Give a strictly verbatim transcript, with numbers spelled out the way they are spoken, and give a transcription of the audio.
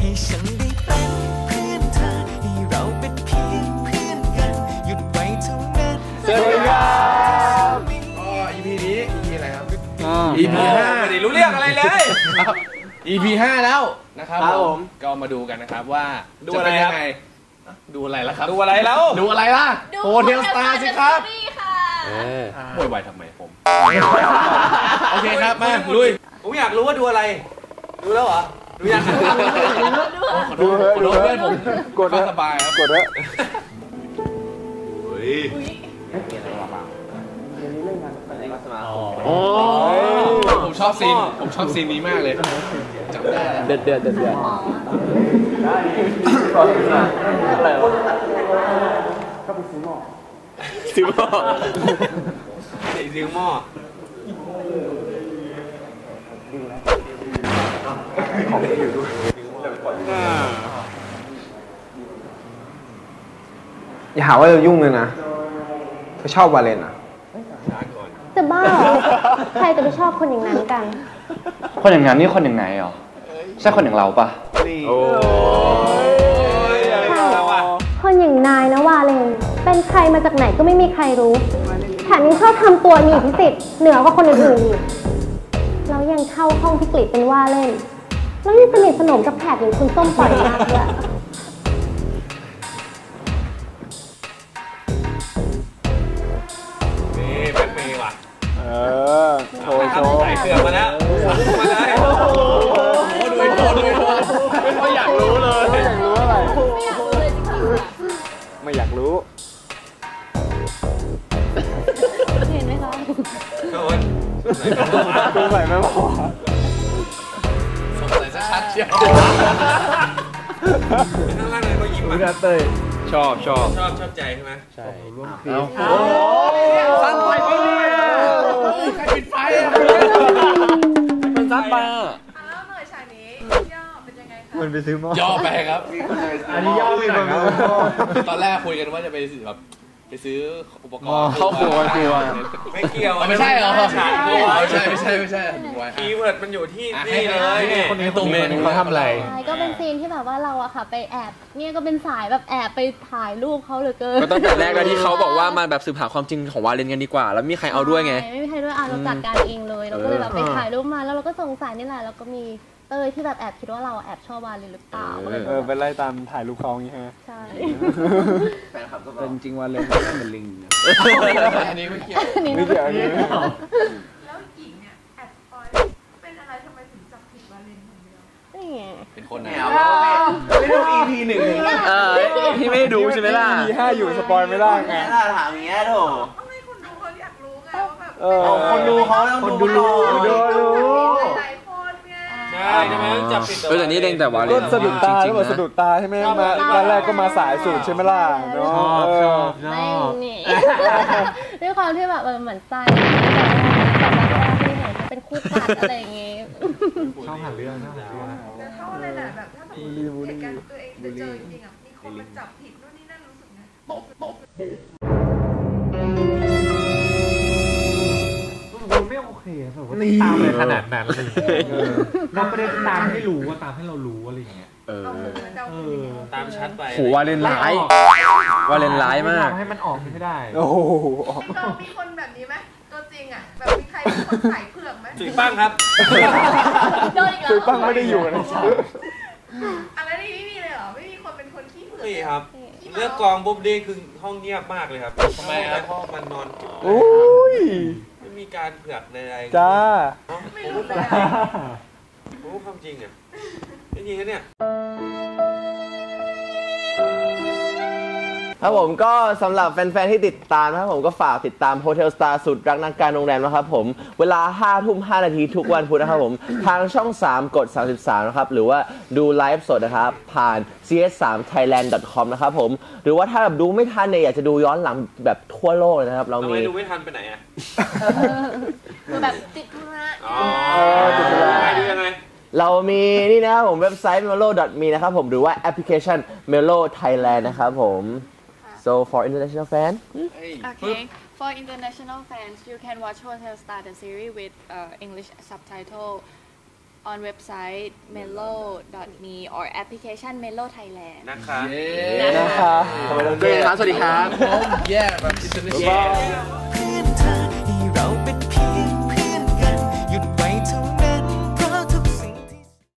ให้ฉันได้เป็นเพื่อนเธอให้เราเป็นเพียงเพื่อนกันหยุดไว้เท่านั้นสวัสดีครับอ๋อ อี พี นี้ อี พี อะไรครับ อี พี ห้าไม่ได้รู้เรื่องอะไรเลย อี พี ห้าแล้วนะครับผมก็มาดูกันนะครับว่าดูอะไรยังไงดูอะไรล่ะครับดูอะไรแล้วดูอะไรล่ะโฮเทลสตาร์สิครับโวยวายทำไมผมโอเคครับมาลุยผมอยากรู้ว่าดูอะไรดูแล้วเหรอดูยังขอโทษขอโทษเพื่อนผมกดแล้วสบายครับกดแล้วเฮ้ยมีอะไรบ้างอ๋อผมชอบซีนผมชอบซีนนี้มากเลยจำได้เดือดเดือดเดือดเดือดอะไรวะก็ไปซื้อหม้อซื้อหม้อซื้อหม้อของอยู่ด้วยอย่าหาว่าเรายุ่งเลยนะเธอชอบวาเลนอ่ะจะบ้าใครจะไปชอบคนอย่างนั้นกันคนอย่างนั้นนี่คนอย่างไหนหรอใช่คนอย่างเราปะโอ้ยคนอย่างนายนะวาเลนเป็นใครมาจากไหนก็ไม่มีใครรู้แถมยังชอบทำตัวมีพิเศษเหนือกว่าคนอื่นๆอีกแล้วยังเข้าห้องพิกฤตเป็นว่าเล่นแล้วยังสนิทสนมกับแขกอย่างคุณส้มปล่อยมากด้วยนี่เป็นเมย์ว่ะเออโชว์โชว์ใส่เสื้อมาแล้วมาแล้วดูไอ้โดดูไอ้โดไม่อยากรู้เลยไม่อยากรู้อะไรไม่อยากรู้เลยจริงๆไม่อยากรู้เห็นไหมคะโดนดูใส่ไม่พอสงสัยจะชัดเชียวข้างล่างเลยเขายิ้มอ่ะเต้ยชอบชอบชอบชอบใจใช่ไหมใช่ร่วมคลิปสั้นไปไม่ดีใครปิดไฟอ่ะมันสั้นไปอ่ะแล้วหน่อยฉากนี้ย่อเป็นยังไงคะมันไปซื้อหม้อย่อไปครับอันนี้ย่อไปแบบตอนแรกคุยกันว่าจะไปแบบไปซื้ออุปกรณ์เข้าครัวครัวไม่เกี่ยวไม่ใช่เหรอฉากไม่ใช่ไม่ใช่ไม่ใช่คีย์เวิร์ดมันอยู่ที่นี่เลยคนนี้ตัวเมนเขาทำอะไรก็เป็นซีนที่แบบว่าเราอะค่ะไปแอบเนี่ยก็เป็นสายแบบแอบไปถ่ายรูปเขาเหลือเกินก็ตั้งแต่แรกแล้วที่เขาบอกว่ามาแบบสืบหาความจริงของวาเลนกันดีกว่าแล้วมีใครเอาด้วยไงไม่มีใครด้วยอ่ะเราจัดการเองเลยเราก็เลยแบบไปถ่ายรูปมาแล้วเราก็สงสัยนี่แหละแล้วก็มีเตยที่แบบแอบคิดว่าเราแอบชอบวาเลนหรือเปล่าเออไปไล่ตามถ่ายรูปเขาอย่างงี้ฮะใช่เป็นจริงวาเลนเป็นลิงอันนี้ไม่เกี่ยวไม่เกี่ยวอันนี้แล้วหญิงเนี่ยแอบปอยเป็นอะไรทำไมถึงจับผิดวาเลนคนเดียวนี่ไงเป็นคนไหนไม่ดู อี พี หนึ่งเออพี่ไม่ดูใช่ไหมล่ะอี พี ห้าอยู่สปอยไม่ได้ไงถ้าถามอย่างเงี้ยโถทำไมคนดูเขาอยากรู้ไงว่าแบบคนดูเขาต้องดูรู้ดูหลายคนไงใช่ใช่ไหมจับผิดเออแต่นี่เด้งแต่วาเลนสะดุดตาแล้วแบบสะดุดตาใช่ไหมมาตอนแรกก็มาสายสูตรใช่ไหมล่ะเนาะชอบไม่นี่ด้วยความที่แบบเหมือนใจเป็นคู่กัดอะไรอย่างงี้ชอบหาเรื่องชอบหาเรื่องแต่เท่าเลยแหละแบบถ้าเหตุการณ์ตัวเองจะเจอจริงๆอ่ะมีคนมาจับผิดนู่นนี่นั่นรู้สึกไงตบตบมันไม่โอเคแบบว่าตามเลยขนาดนั้นเลยเราไม่ได้ตามให้รู้ว่าตามให้เรารู้อะไรอย่างเงี้ยเออตามชัดไปโหวาเลนร้ายวาเลนร้ายมากให้มันออกไม่ได้โอ้โหมีคนแบบนี้ไหมตัวจริงอ่ะแบบมีใครเป็นคนใส่เผือกไหมจุ๋ยปั้งครับจุ๋ยปั้งไม่ได้อยู่นะอะไรนี่ไม่มีเลยเหรอไม่มีคนเป็นคนขี้เผือกนี่ครับเลือกกองบุ๊บดีคือห้องเงียบมากเลยครับทำไมครับพ่อมันนอนโอ้ยไม่มีการเผือกใดๆจ้าไม่รู้เลยโอ้ความจริงอ่ะจริงๆเนี่ยครับผมก็สำหรับแฟนๆที่ติดตามนะครับผมก็ฝากติดตาม Hotel Star สุดรักนักการโรงแรมนะครับผมเวลา ห้าทุ่มห้า นาทีทุกวันพุธนะครับผมทางช่องสามกดสามสิบสามนะครับหรือว่าดูไลฟ์สดนะครับผ่าน ซี เอส ทรี ไทยแลนด์ ดอท คอม นะครับผมหรือว่าถ้าแบบดูไม่ทันเนี่ยอยากจะดูย้อนหลังแบบทั่วโลกเลยนะครับเรามีดูไม่ทันไปไหนอ่ะแบบติดธุระอ๋อติดธุระดูยังไงเรามีนี่นะครับผมเว็บไซต์ เมโล ดอท มี นะครับผมหรือว่าแอปพลิเคชัน Melo Thailand นะครับผม so for international fans okay for international fans you can watch Hotel Star the series with uh, English subtitle on website melo dot me or application Melo Thailand นะคะนะคะเจอกันครับสวัสดีครับแย่แบบ international